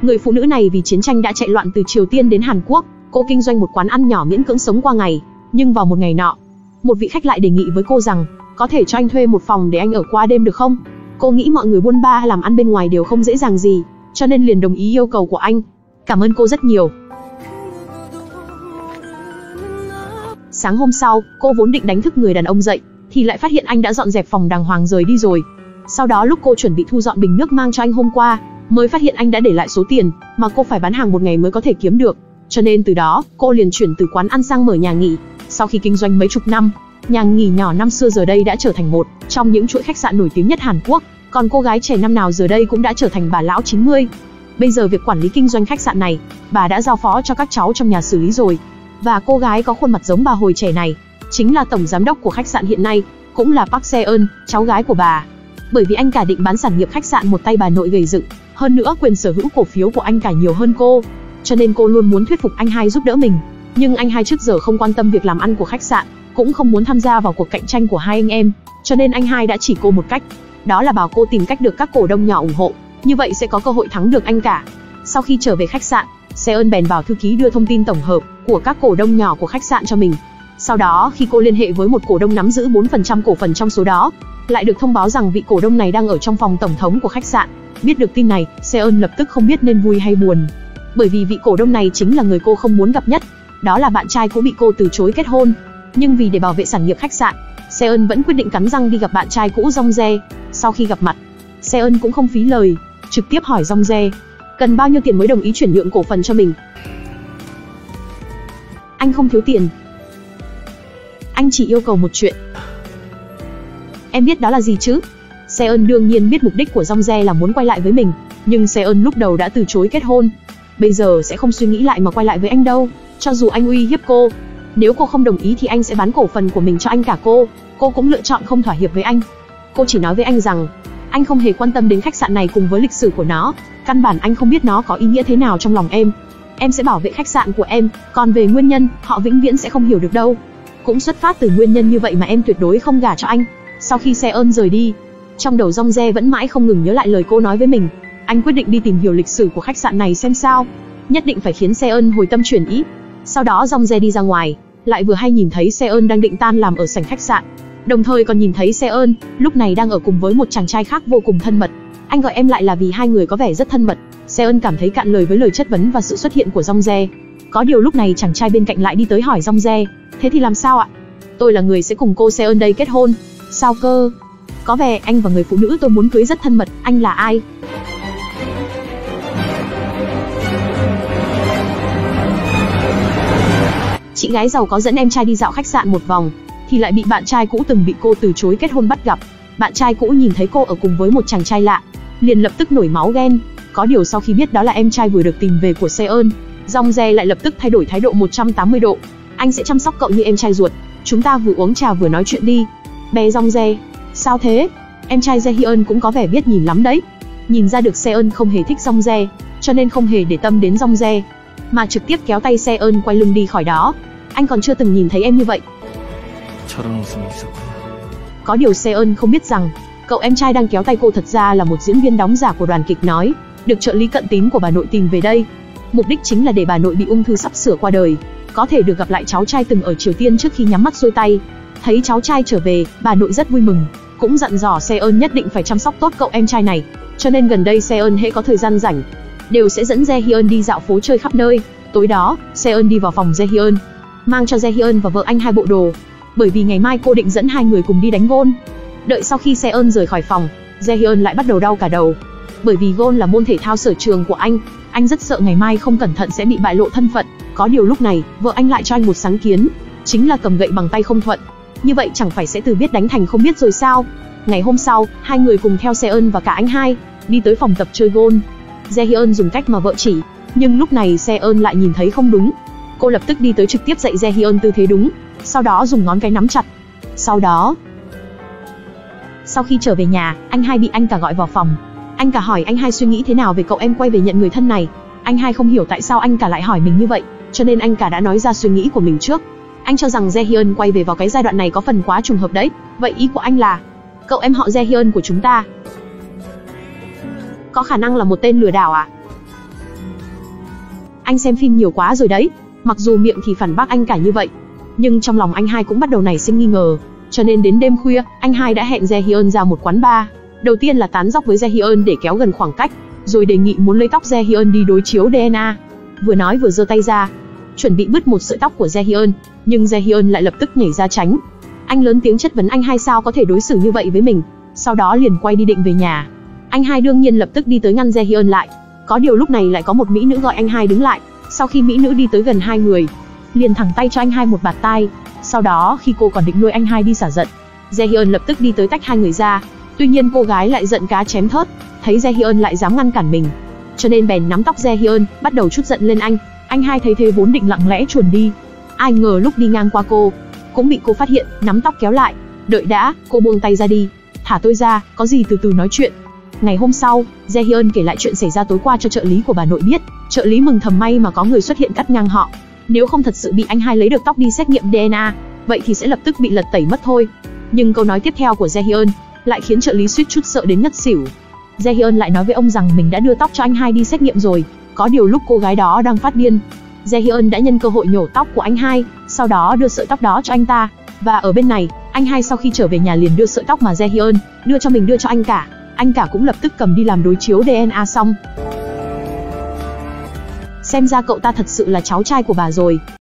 Người phụ nữ này vì chiến tranh đã chạy loạn từ Triều Tiên đến Hàn Quốc. Cô kinh doanh một quán ăn nhỏ miễn cưỡng sống qua ngày. Nhưng vào một ngày nọ, một vị khách lại đề nghị với cô rằng có thể cho anh thuê một phòng để anh ở qua đêm được không? Cô nghĩ mọi người buôn ba làm ăn bên ngoài đều không dễ dàng gì, cho nên liền đồng ý yêu cầu của anh. Cảm ơn cô rất nhiều. Sáng hôm sau, cô vốn định đánh thức người đàn ông dậy, thì lại phát hiện anh đã dọn dẹp phòng đàng hoàng rời đi rồi. Sau đó lúc cô chuẩn bị thu dọn bình nước mang cho anh hôm qua, mới phát hiện anh đã để lại số tiền mà cô phải bán hàng một ngày mới có thể kiếm được. Cho nên từ đó, cô liền chuyển từ quán ăn sang mở nhà nghỉ. Sau khi kinh doanh mấy chục năm, nhà nghỉ nhỏ năm xưa giờ đây đã trở thành một trong những chuỗi khách sạn nổi tiếng nhất Hàn Quốc. Còn cô gái trẻ năm nào giờ đây cũng đã trở thành bà lão 90. Bây giờ việc quản lý kinh doanh khách sạn này, bà đã giao phó cho các cháu trong nhà xử lý rồi. Và cô gái có khuôn mặt giống bà hồi trẻ này, chính là tổng giám đốc của khách sạn hiện nay, cũng là Park Se-eun, cháu gái của bà. Bởi vì anh cả định bán sản nghiệp khách sạn một tay bà nội gầy dựng, hơn nữa quyền sở hữu cổ phiếu của anh cả nhiều hơn cô, cho nên cô luôn muốn thuyết phục anh hai giúp đỡ mình. Nhưng anh hai trước giờ không quan tâm việc làm ăn của khách sạn, cũng không muốn tham gia vào cuộc cạnh tranh của hai anh em, cho nên anh hai đã chỉ cô một cách, đó là bảo cô tìm cách được các cổ đông nhỏ ủng hộ, như vậy sẽ có cơ hội thắng được anh cả. Sau khi trở về khách sạn, Se-eun bèn bảo thư ký đưa thông tin tổng hợp của các cổ đông nhỏ của khách sạn cho mình. Sau đó khi cô liên hệ với một cổ đông nắm giữ 4% cổ phần trong số đó, lại được thông báo rằng vị cổ đông này đang ở trong phòng tổng thống của khách sạn. Biết được tin này, Se-eun lập tức không biết nên vui hay buồn. Bởi vì vị cổ đông này chính là người cô không muốn gặp nhất, đó là bạn trai cũ bị cô từ chối kết hôn. Nhưng vì để bảo vệ sản nghiệp khách sạn, Se-eun vẫn quyết định cắn răng đi gặp bạn trai cũ Jong Jae. Sau khi gặp mặt, Se-eun cũng không phí lời, trực tiếp hỏi Jong Jae cần bao nhiêu tiền mới đồng ý chuyển nhượng cổ phần cho mình. Anh không thiếu tiền, anh chỉ yêu cầu một chuyện. Em biết đó là gì chứ? Se-eun đương nhiên biết mục đích của Jong Jae là muốn quay lại với mình, nhưng Se-eun lúc đầu đã từ chối kết hôn, bây giờ sẽ không suy nghĩ lại mà quay lại với anh đâu. Cho dù anh uy hiếp cô, nếu cô không đồng ý thì anh sẽ bán cổ phần của mình cho anh cả. Cô cũng lựa chọn không thỏa hiệp với anh. Cô chỉ nói với anh rằng anh không hề quan tâm đến khách sạn này cùng với lịch sử của nó, căn bản anh không biết nó có ý nghĩa thế nào trong lòng em. Em sẽ bảo vệ khách sạn của em, còn về nguyên nhân, họ vĩnh viễn sẽ không hiểu được đâu. Cũng xuất phát từ nguyên nhân như vậy mà em tuyệt đối không gả cho anh. Sau khi Se-eun rời đi, trong đầu Jong Jae vẫn mãi không ngừng nhớ lại lời cô nói với mình. Anh quyết định đi tìm hiểu lịch sử của khách sạn này xem sao, nhất định phải khiến Se-eun hồi tâm chuyển ý. Sau đó Jong Jae đi ra ngoài, lại vừa hay nhìn thấy Se-eun đang định tan làm ở sảnh khách sạn, đồng thời còn nhìn thấy Se-eun lúc này đang ở cùng với một chàng trai khác vô cùng thân mật. Anh gọi em lại là vì hai người có vẻ rất thân mật. Se-eun cảm thấy cạn lời với lời chất vấn và sự xuất hiện của Jong Jae. Có điều lúc này chàng trai bên cạnh lại đi tới hỏi Jong Jae, thế thì làm sao ạ? Tôi là người sẽ cùng cô Se-eun đây kết hôn. Sao cơ? Có vẻ anh và người phụ nữ tôi muốn cưới rất thân mật, anh là ai? Chị gái giàu có dẫn em trai đi dạo khách sạn một vòng, thì lại bị bạn trai cũ từng bị cô từ chối kết hôn bắt gặp. Bạn trai cũ nhìn thấy cô ở cùng với một chàng trai lạ, liền lập tức nổi máu ghen. Có điều sau khi biết đó là em trai vừa được tìm về của Se-eun, Jong Jae lại lập tức thay đổi thái độ 180 độ. Anh sẽ chăm sóc cậu như em trai ruột, chúng ta vừa uống trà vừa nói chuyện đi. Bé Jong Jae, sao thế? Em trai Jae-hyun cũng có vẻ biết nhìn lắm đấy. Nhìn ra được Se-eun không hề thích Jong Jae, cho nên không hề để tâm đến Jong Jae, mà trực tiếp kéo tay Se-eun quay lưng đi khỏi đó. Anh còn chưa từng nhìn thấy em như vậy. Có điều Se-eun không biết rằng, cậu em trai đang kéo tay cô thật ra là một diễn viên đóng giả của đoàn kịch nói, được trợ lý cận tín của bà nội tìm về đây. Mục đích chính là để bà nội bị ung thư sắp sửa qua đời, có thể được gặp lại cháu trai từng ở Triều Tiên trước khi nhắm mắt xuôi tay. Thấy cháu trai trở về, bà nội rất vui mừng, cũng dặn dò Se-eun nhất định phải chăm sóc tốt cậu em trai này. Cho nên gần đây Se-eun hễ có thời gian rảnh, đều sẽ dẫn Jae-hyun đi dạo phố chơi khắp nơi. Tối đó, Se-eun đi vào phòng Jae-hyun, mang cho Jae-hyun và vợ anh 2 bộ đồ, bởi vì ngày mai cô định dẫn hai người cùng đi đánh golf. Đợi sau khi Se-eun rời khỏi phòng, Jae-hyun lại bắt đầu đau cả đầu, bởi vì golf là môn thể thao sở trường của anh rất sợ ngày mai không cẩn thận sẽ bị bại lộ thân phận. Có điều lúc này, vợ anh lại cho anh một sáng kiến, chính là cầm gậy bằng tay không thuận. Như vậy chẳng phải sẽ từ biết đánh thành không biết rồi sao? Ngày hôm sau, hai người cùng theo Se-eun và cả anh hai đi tới phòng tập chơi golf. Jae-hyun dùng cách mà vợ chỉ, nhưng lúc này Se-eun lại nhìn thấy không đúng. Cô lập tức đi tới trực tiếp dạy Jae-hyun tư thế đúng, sau đó dùng ngón cái nắm chặt. Sau khi trở về nhà, anh hai bị anh cả gọi vào phòng. Anh cả hỏi anh hai suy nghĩ thế nào về cậu em quay về nhận người thân này. Anh hai không hiểu tại sao anh cả lại hỏi mình như vậy, cho nên anh cả đã nói ra suy nghĩ của mình trước. Anh cho rằng Jae-hyun quay về vào cái giai đoạn này có phần quá trùng hợp đấy. Vậy ý của anh là, cậu em họ Jae-hyun của chúng ta có khả năng là một tên lừa đảo à? anh xem phim nhiều quá rồi đấy. Mặc dù miệng thì phản bác anh cả như vậy, nhưng trong lòng anh hai cũng bắt đầu nảy sinh nghi ngờ. Cho nên đến đêm khuya, anh hai đã hẹn Jae Hyun ra một quán bar. Đầu tiên là tán dóc với Jae Hyun để kéo gần khoảng cách, rồi đề nghị muốn lấy tóc Jae Hyun đi đối chiếu DNA. Vừa nói vừa giơ tay ra, chuẩn bị bứt một sợi tóc của Jae Hyun, nhưng Jae Hyun lại lập tức nhảy ra tránh. Anh lớn tiếng chất vấn anh hai sao có thể đối xử như vậy với mình, sau đó liền quay đi định về nhà. Anh hai đương nhiên lập tức đi tới ngăn Jae Hyun lại. Có điều lúc này lại có một mỹ nữ gọi anh hai đứng lại. Sau khi mỹ nữ đi tới gần hai người, liền thẳng tay cho anh hai một bạt tai. Sau đó khi cô còn định nuôi anh hai đi xả giận, Jae Hyun lập tức đi tới tách hai người ra. Tuy nhiên cô gái lại giận cá chém thớt, thấy Jae Hyun lại dám ngăn cản mình, cho nên bèn nắm tóc Jae Hyun, bắt đầu trút giận lên anh. Anh hai thấy thế vốn định lặng lẽ chuồn đi, ai ngờ lúc đi ngang qua cô, cũng bị cô phát hiện, nắm tóc kéo lại. Đợi đã, cô buông tay ra đi, thả tôi ra, có gì từ từ nói chuyện. Ngày hôm sau, Jae Hyun kể lại chuyện xảy ra tối qua cho trợ lý của bà nội biết. Trợ lý mừng thầm may mà có người xuất hiện cắt ngang họ, nếu không thật sự bị anh hai lấy được tóc đi xét nghiệm DNA, vậy thì sẽ lập tức bị lật tẩy mất thôi. Nhưng câu nói tiếp theo của Jae Hyun lại khiến trợ lý suýt chút sợ đến ngất xỉu. Jae Hyun lại nói với ông rằng mình đã đưa tóc cho anh hai đi xét nghiệm rồi. Có điều lúc cô gái đó đang phát điên, Jae Hyun đã nhân cơ hội nhổ tóc của anh hai, sau đó đưa sợi tóc đó cho anh ta. Và ở bên này, anh hai sau khi trở về nhà liền đưa sợi tóc mà Jae Hyun đưa cho mình đưa cho anh cả. Anh cả cũng lập tức cầm đi làm đối chiếu DNA xong. Xem ra cậu ta thật sự là cháu trai của bà rồi.